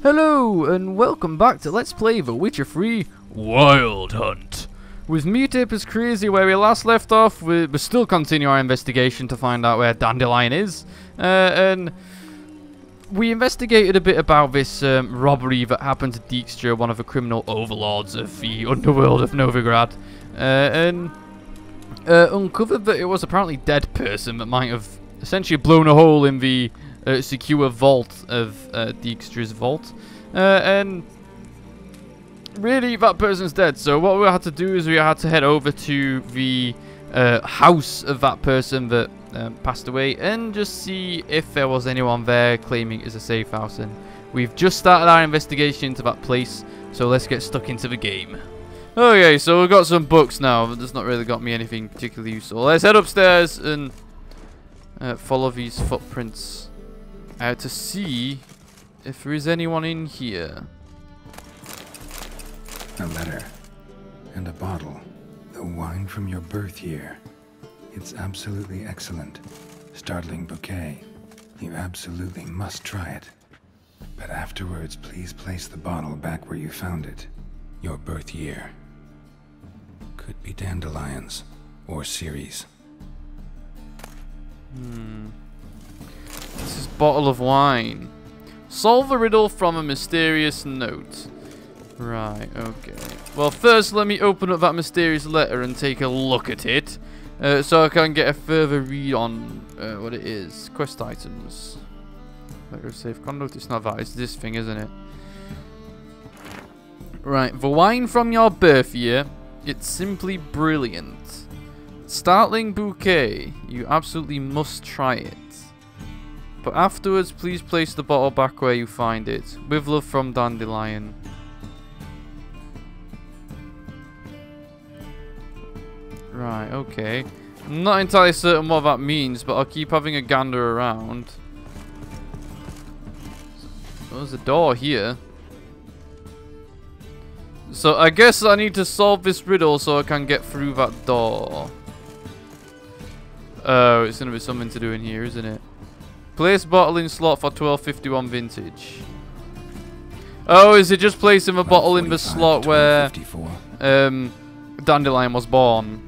Hello and welcome back to Let's Play The Witcher 3 Wild Hunt. With me, TapersCrazy, where we last left off, we still continue our investigation to find out where Dandelion is. And we investigated a bit about this robbery that happened to Dijkstra, one of the criminal overlords of the underworld of Novigrad. And uncovered that it was apparently a dead person that might have essentially blown a hole in the secure vault of Dijkstra's vault, and really that person's dead. So what we had to do is we had to head over to the house of that person that passed away and just see if there was anyone there claiming it's a safe house. And we've just started our investigation into that place, so let's get stuck into the game. Okay, so we've got some books now, but that's not really got me anything particularly useful. Let's head upstairs and follow these footprints to see if there is anyone in here. A letter and a bottle. The wine from your birth year. It's absolutely excellent. Startling bouquet. You absolutely must try it. But afterwards, please place the bottle back where you found it. Your birth year. Could be dandelions or Ceres. This is bottle of wine. Solve the riddle from a mysterious note. Right, okay. Well, first let me open up that mysterious letter and take a look at it, so I can get a further read on what it is. Quest items. Letter of safe conduct. It's not that. It's this thing, isn't it? Right. The wine from your birth year. It's simply brilliant. Startling bouquet. You absolutely must try it. But afterwards, please place the bottle back where you find it. With love from Dandelion. Right, okay. I'm not entirely certain what that means, but I'll keep having a gander around. So there's a door here. So I guess I need to solve this riddle so I can get through that door. Oh, it's going to be something to do in here, isn't it? Place bottle in slot for 1251 vintage. Oh, is it just placing the bottle in the slot where Dandelion was born?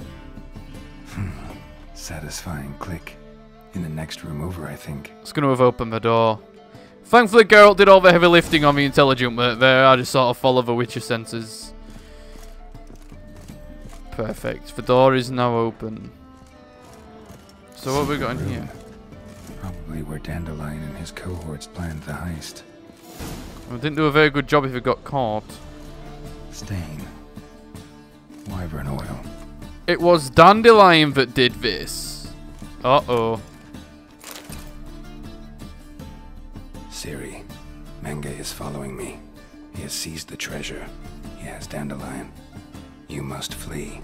Satisfying click. In the next room over, I think. It's going to have opened the door. Thankfully, Geralt did all the heavy lifting on the intelligent work there. I just sort of follow the Witcher senses. Perfect. The door is now open. So what have we got in here? Probably where Dandelion and his cohorts planned the heist. We didn't do a very good job if it got caught. Stain. Wyvern oil. It was Dandelion that did this. Uh-oh. Ciri. Menge is following me. He has seized the treasure. He has Dandelion. You must flee.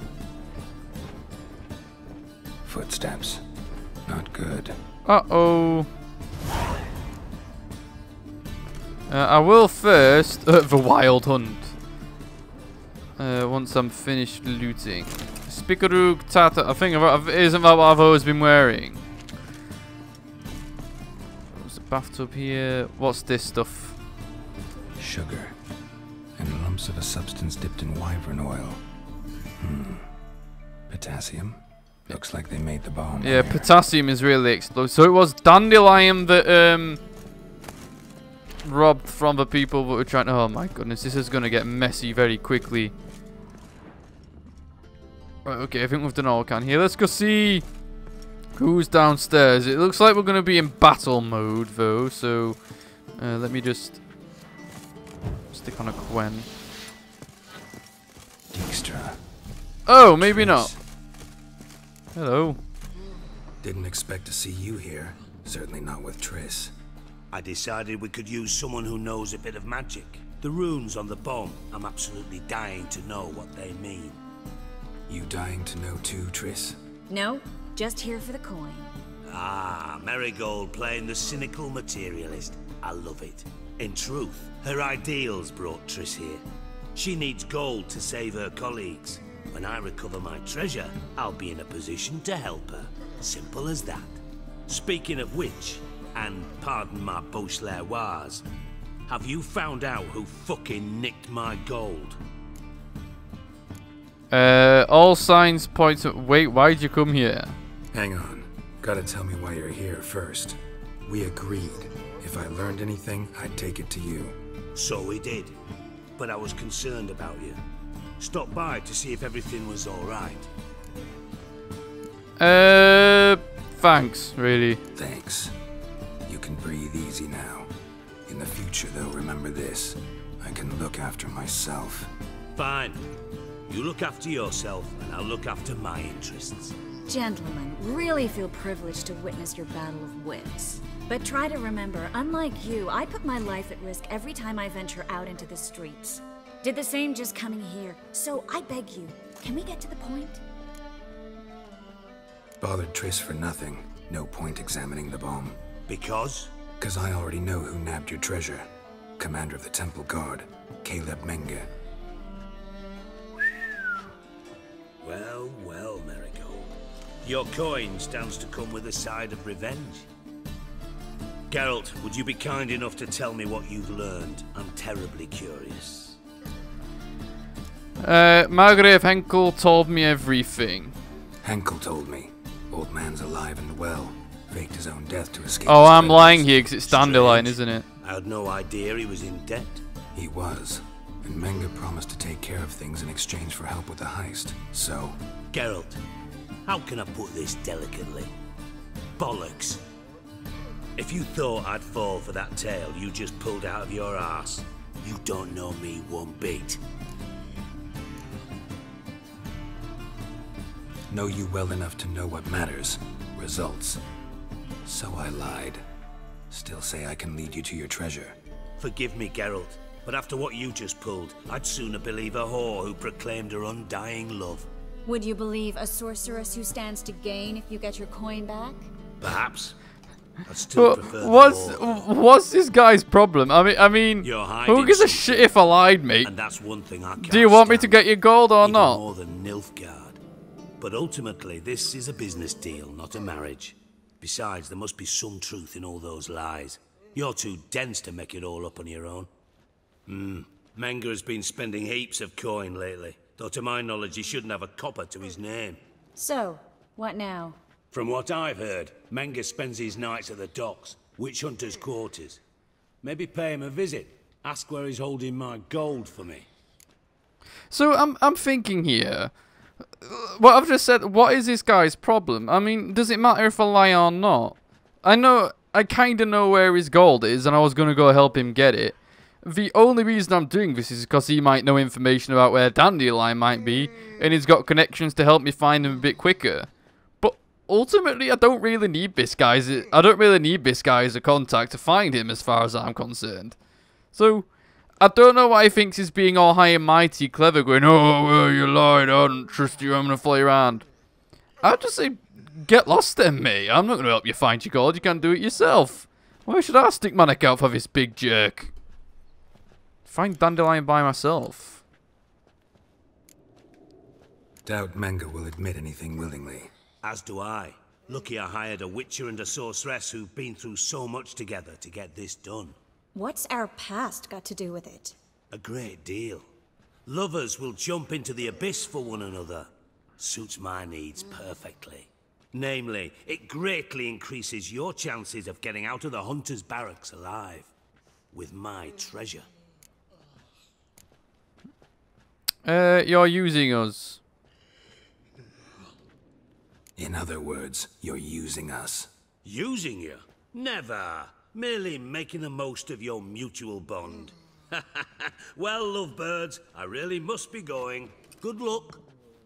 Footsteps. Not good. Uh-oh. I will first the Wild Hunt. Once I'm finished looting. Spikarug Tata. I think isn't that what I've always been wearing? There's a bathtub here. What's this stuff? Sugar. And lumps of a substance dipped in wyvern oil. Potassium. Looks like they made the bomb. Yeah, potassium is really explosive. So it was Dandelion that robbed from the people that were trying to... Oh my goodness, this is going to get messy very quickly. Right, okay, I think we've done all we can here. Let's go see who's downstairs. It looks like we're going to be in battle mode though, so let me just stick on a Quen. Dijkstra. Oh, maybe not. Hello. Didn't expect to see you here. Certainly not with Triss. I decided we could use someone who knows a bit of magic. The runes on the bomb, I'm absolutely dying to know what they mean. You dying to know too, Triss? No, just here for the coin. Ah, Marigold playing the cynical materialist. I love it. In truth, her ideals brought Triss here. She needs gold to save her colleagues. When I recover my treasure, I'll be in a position to help her. Simple as that. Speaking of which, and pardon my Beauclervoise, have you found out who fucking nicked my gold? All signs point to... Wait, why'd you come here? Hang on. Gotta tell me why you're here first. We agreed. If I learned anything, I'd take it to you. So we did. But I was concerned about you. Stopped by to see if everything was alright. Thanks, really. Thanks. You can breathe easy now. In the future, though, remember this. I can look after myself. Fine. You look after yourself, and I'll look after my interests. Gentlemen, really feel privileged to witness your battle of wits. But try to remember, unlike you, I put my life at risk every time I venture out into the streets. Did the same just coming here. So I beg you, can we get to the point? Bothered Triss for nothing. No point examining the bomb. Because? 'Cause I already know who nabbed your treasure. Commander of the Temple Guard, Caleb Menge. Well, well, Marigold. Your coin stands to come with a side of revenge. Geralt, would you be kind enough to tell me what you've learned? I'm terribly curious. Margrave Henkel told me everything. Henkel told me. Old man's alive and well. Faked his own death to escape. Oh, his I'm presence. lying here because it's Dandelion, Strange. isn't it? I had no idea he was in debt. He was. And Menge promised to take care of things in exchange for help with the heist. So... Geralt, how can I put this delicately? Bollocks. If you thought I'd fall for that tale you just pulled out of your arse, you don't know me one bit. Know you well enough to know what matters. Results. So I lied. Still say I can lead you to your treasure. Forgive me, Geralt, but after what you just pulled, I'd sooner believe a whore who proclaimed her undying love. Would you believe a sorceress who stands to gain if you get your coin back? Perhaps. I'd still prefer the whore. What's this guy's problem? I mean, You're hiding who gives a something. shit if I lied, mate? And that's one thing I can't Do you want me to stand. get your gold or Even not? more than Nilfgaard. But ultimately, this is a business deal, not a marriage. Besides, there must be some truth in all those lies. You're too dense to make it all up on your own. Menge has been spending heaps of coin lately, though to my knowledge he shouldn't have a copper to his name. So, what now? From what I've heard, Menge spends his nights at the docks, witch hunters' quarters. Maybe pay him a visit. Ask where he's holding my gold for me. So I'm thinking here. What I've just said, what is this guy's problem? I mean, does it matter if I lie or not? I kind of know where his gold is, and I was going to go help him get it. The only reason I'm doing this is because he might know information about where Dandelion might be, and he's got connections to help me find him a bit quicker. But ultimately, I don't really need this guy as a contact to find him, as far as I'm concerned. So I don't know why he thinks he's being all high and mighty clever, going, oh, well, you lied, I don't trust you, I'm going to fly around. I'd just say, get lost then, mate. I'm not going to help you find your gold, you can do it yourself. Why should I stick my neck out for this big jerk? Find Dandelion by myself. Doubt Menge will admit anything willingly. As do I. Lucky I hired a witcher and a sorceress who've been through so much together to get this done. What's our past got to do with it? A great deal. Lovers will jump into the abyss for one another. Suits my needs perfectly. Namely, it greatly increases your chances of getting out of the hunter's barracks alive. With my treasure. You're using us. In other words, you're using us. Using you? Never. Merely making the most of your mutual bond. Well, lovebirds, I really must be going. Good luck.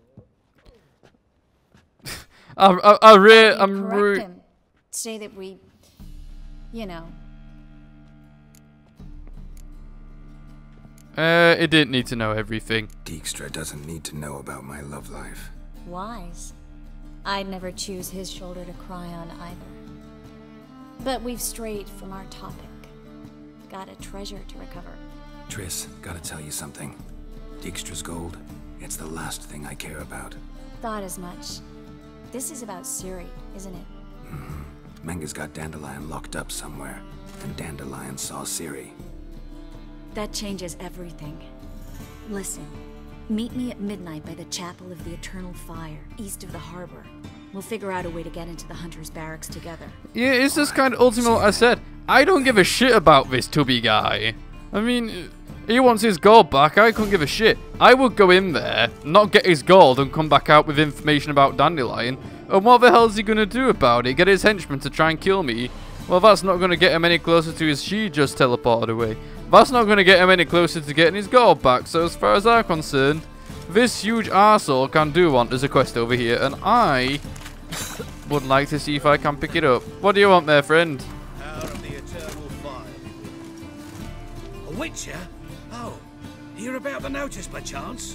I'm Correct him. Say that we, you know. It didn't need to know everything. Dijkstra doesn't need to know about my love life. Wise. I'd never choose his shoulder to cry on either. But we've strayed from our topic. Got a treasure to recover. Triss, gotta tell you something. Dijkstra's gold, it's the last thing I care about. Thought as much. This is about Ciri, isn't it? Menge's got Dandelion locked up somewhere, and Dandelion saw Ciri. That changes everything. Listen, meet me at midnight by the Chapel of the Eternal Fire, east of the harbor. We'll figure out a way to get into the Hunter's barracks together. Yeah, it's just kind of ultimately what I said. I don't give a shit about this Tubby guy. I mean, he wants his gold back. I couldn't give a shit. I would go in there, not get his gold, and come back out with information about Dandelion. And what the hell is he going to do about it? Get his henchmen to try and kill me? Well, that's not going to get him any closer to his she just teleported away. That's not going to get him any closer to getting his gold back. So as far as I'm concerned, this huge arsehole can do want as a quest over here. And I would like to see if I can pick it up. What do you want there, friend? Out of the Eternal Fire. A witcher? Oh, hear about the notice by chance?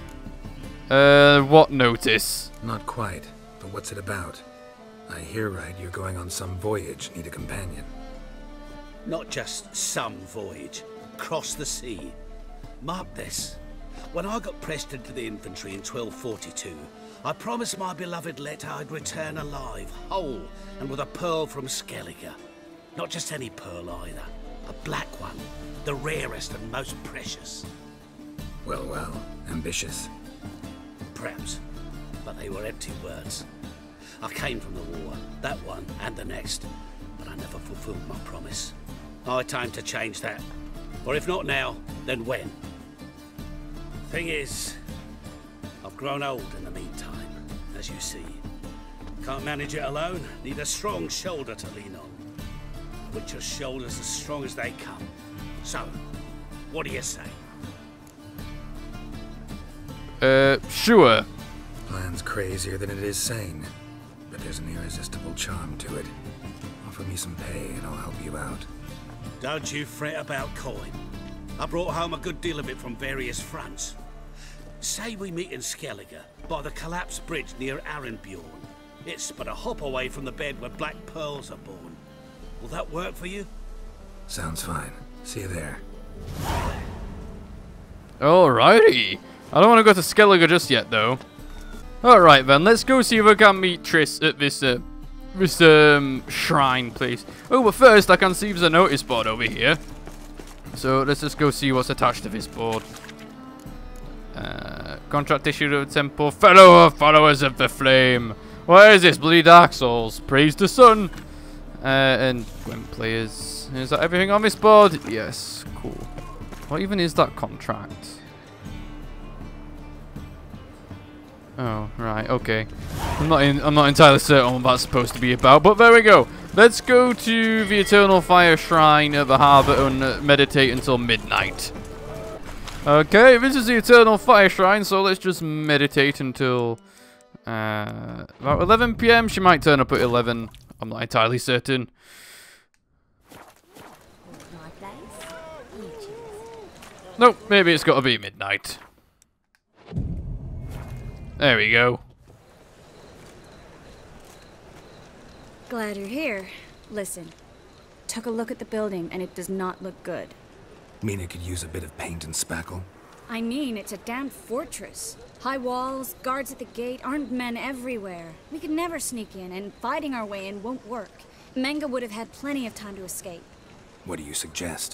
What notice? Not quite, but what's it about? I hear right, you're going on some voyage, need a companion. Not just some voyage. Cross the sea. Mark this. When I got pressed into the infantry in 1242, I promised my beloved Letta I'd return alive, whole, and with a pearl from Skellige. Not just any pearl either. A black one. The rarest and most precious. Well, well, ambitious. Perhaps. But they were empty words. I came from the war, that one and the next, but I never fulfilled my promise. High time to change that. Or if not now, then when? Thing is, I've grown old in the meantime, as you see. Can't manage it alone, need a strong shoulder to lean on. Witcher's shoulders as strong as they come. So, what do you say? Sure. Plan's crazier than it is sane, but there's an irresistible charm to it. Offer me some pay and I'll help you out. Don't you fret about coin. I brought home a good deal of it from various fronts. Say we meet in Skellige, by the collapsed bridge near Arenbjorn. It's but a hop away from the bed where black pearls are born. Will that work for you? Sounds fine. See you there. Alrighty. I don't want to go to Skellige just yet, though. Alright then, let's go see if I can meet Triss at this shrine place. Oh, but first I can see there's a notice board over here. So let's just go see what's attached to this board. Contract issued at the temple. Fellow followers of the flame. Why is this bloody Dark Souls? Praise the sun. And Gwent players. Is that everything on this board? Yes. Cool. What even is that contract? Oh, right, okay. I'm not entirely certain what that's supposed to be about, but there we go. Let's go to the Eternal Fire Shrine at the harbour and meditate until midnight. Okay, this is the Eternal Fire Shrine, so let's just meditate until about 11 PM. She might turn up at 11. I'm not entirely certain. Nope, maybe it's got to be midnight. There we go. Glad you're here. Listen, took a look at the building and it does not look good. Mean it could use a bit of paint and spackle? I mean, it's a damn fortress. High walls, guards at the gate, armed men everywhere. We could never sneak in, and fighting our way in won't work. Menga would have had plenty of time to escape. What do you suggest?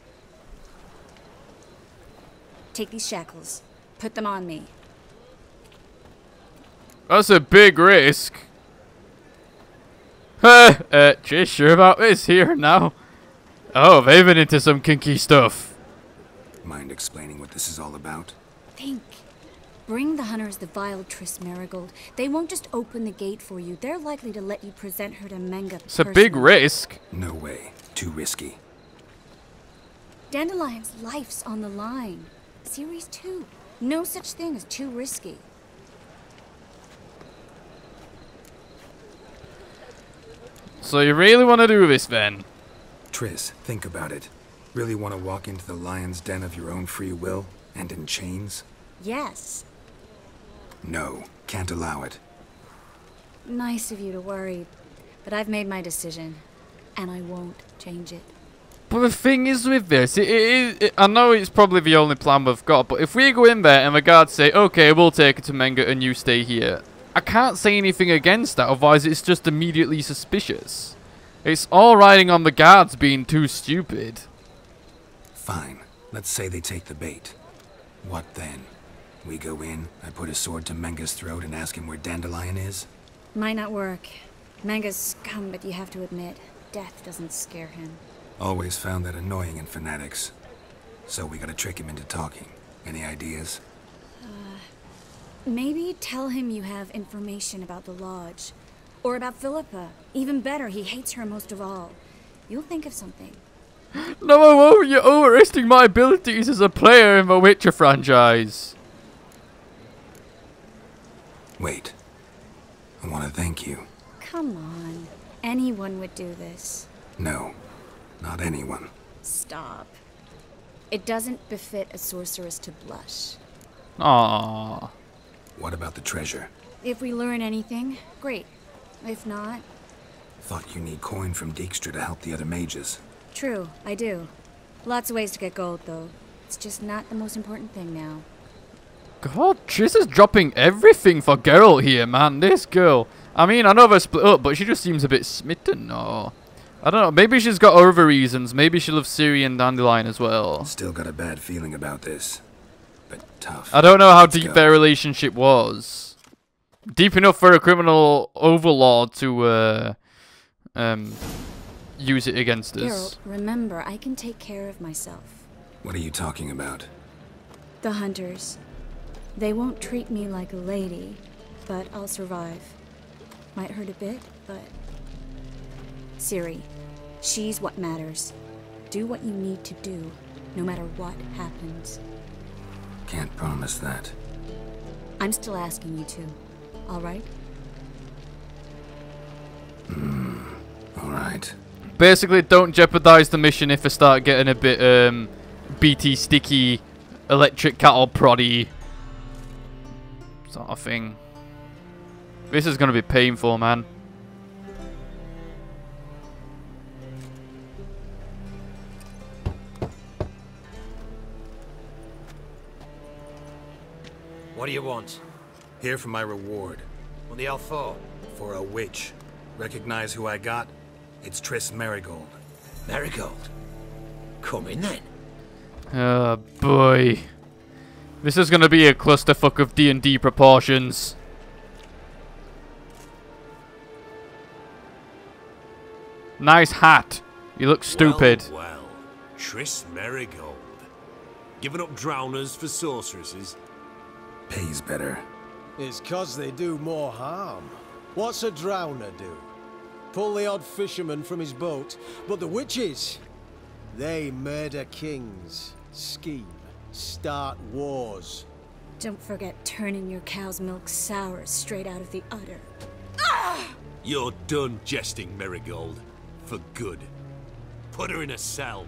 Take these shackles. Put them on me. That's a big risk. Just sure about this here now. Oh, they've been into some kinky stuff. Mind explaining what this is all about? Think. Bring the hunters the vile Triss Marigold. They won't just open the gate for you. They're likely to let you present her to Menga It's a big risk. No way. Too risky. Dandelion's life's on the line. Series 2. No such thing as too risky. So you really want to do this then? Triss, think about it. Really want to walk into the lion's den of your own free will? And in chains? Yes. No, can't allow it. Nice of you to worry, but I've made my decision, and I won't change it. But the thing is with this, I know it's probably the only plan we've got, but if we go in there and the guards say, okay, we'll take it to Menga and you stay here, I can't say anything against that, otherwise it's just immediately suspicious. It's all riding on the guards being too stupid. Fine. Let's say they take the bait. What then? We go in, I put a sword to Menga's throat and ask him where Dandelion is? Might not work. Menga's scum, but you have to admit, death doesn't scare him. Always found that annoying in fanatics. So we gotta trick him into talking. Any ideas? Maybe tell him you have information about the Lodge. Or about Philippa. Even better, he hates her most of all. You'll think of something. No, I won't. You're overestimating my abilities as a player in the Witcher franchise. Wait. I want to thank you. Come on. Anyone would do this. No. Not anyone. Stop. It doesn't befit a sorceress to blush. Aww. What about the treasure? If we learn anything, great. If not... Thought you need coin from Dijkstra to help the other mages. True, I do. Lots of ways to get gold, though. It's just not the most important thing now. God, Triss is dropping everything for Geralt here, man. This girl. I mean, I know they're split up, but she just seems a bit smitten, or... I don't know, maybe she's got other reasons. Maybe she loves Ciri and Dandelion as well. Still got a bad feeling about this. But tough. I don't know how deep their relationship was. Deep enough for a criminal overlord to use it against us. Geralt, remember, I can take care of myself. What are you talking about? The hunters. They won't treat me like a lady, but I'll survive. Might hurt a bit, but... Ciri, she's what matters. Do what you need to do, no matter what happens. Can't promise that. I'm still asking you to, alright? Alright. Basically, don't jeopardize the mission if I start getting a bit BT sticky, electric cattle proddy sort of thing. This is gonna be painful, man. What do you want? Here for my reward. What the hell for? For a witch. Recognize who I got? It's Triss Merigold. Marigold. Come in then. Oh boy. This is gonna be a clusterfuck of D&D proportions. Nice hat. You look stupid. Well, Triss Merigold. Giving up drowners for sorceresses? Pays better. It's 'cause they do more harm. What's a drowner do? Pull the odd fisherman from his boat. But the witches, they murder kings, scheme, start wars. Don't forget turning your cow's milk sour straight out of the udder. You're done jesting, Merigold. For good. Put her in a cell.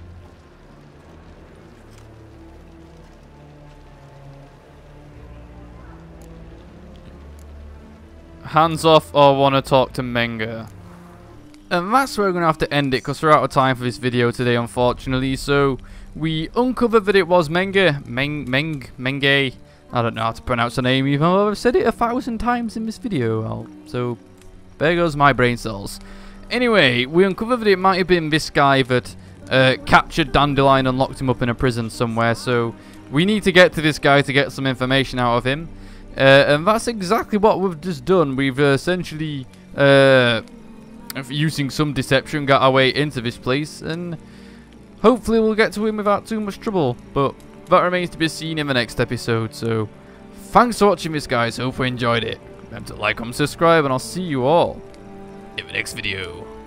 Hands off or want to talk to Menga. And that's where we're going to have to end it because we're out of time for this video today, unfortunately. So we uncovered that it was Menge. I don't know how to pronounce the name even though I've said it 1,000 times in this video. So there goes my brain cells. Anyway, we uncovered that it might have been this guy that captured Dandelion and locked him up in a prison somewhere. So we need to get to this guy to get some information out of him. And that's exactly what we've just done. We've essentially, using some deception, got our way into this place. And hopefully we'll get to him without too much trouble. But that remains to be seen in the next episode. So thanks for watching this, guys. Hope you enjoyed it. Remember to like, comment, subscribe, and I'll see you all in the next video.